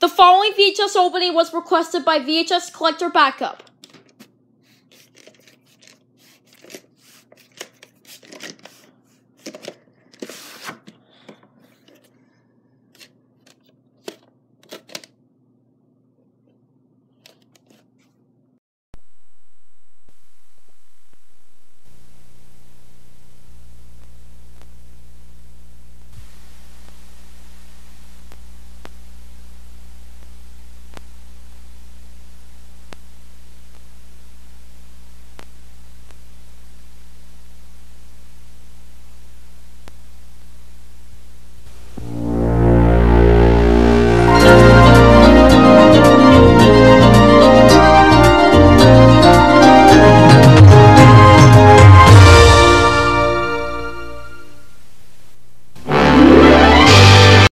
The following VHS opening was requested by VHS Collector Backup.